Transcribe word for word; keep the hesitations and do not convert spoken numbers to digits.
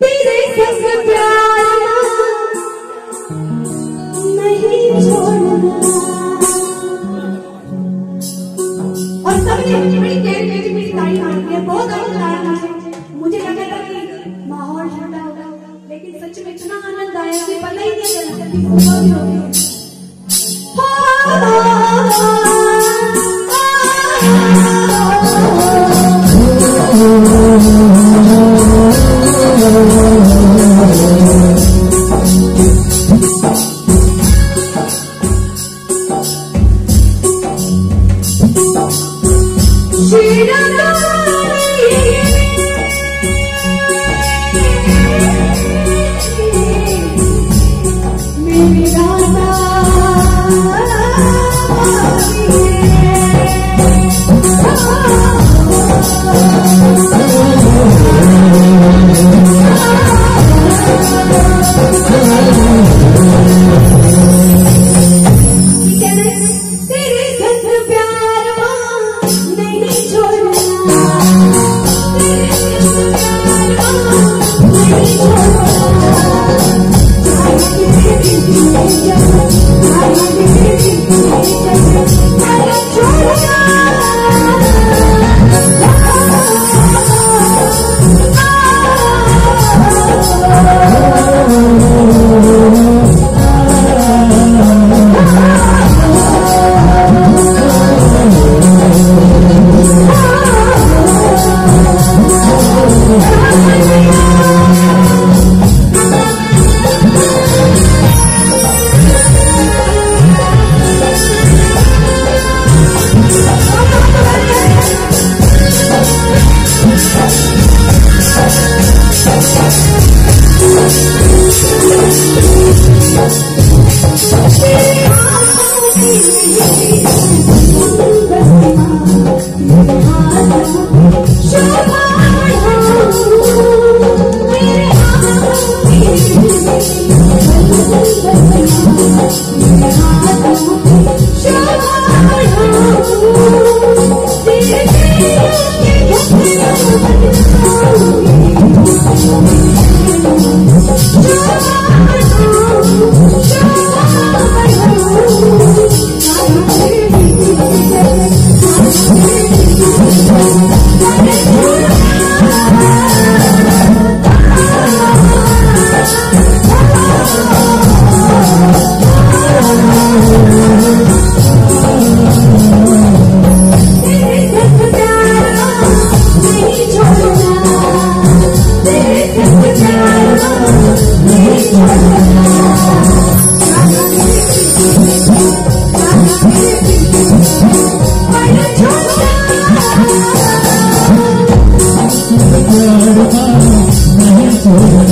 तेरे संग प्यार नहीं छोड़ना। और सबने बड़ी देर मेरी मेरी तारीफ की है, बहुत आनंद। मुझे लगा था कि माहौल ठंडा होगा, लेकिन सच में इतना आनंद आया कि पता ही नहीं चला कि सुबह भी हो गई। नहीं छोड़ना।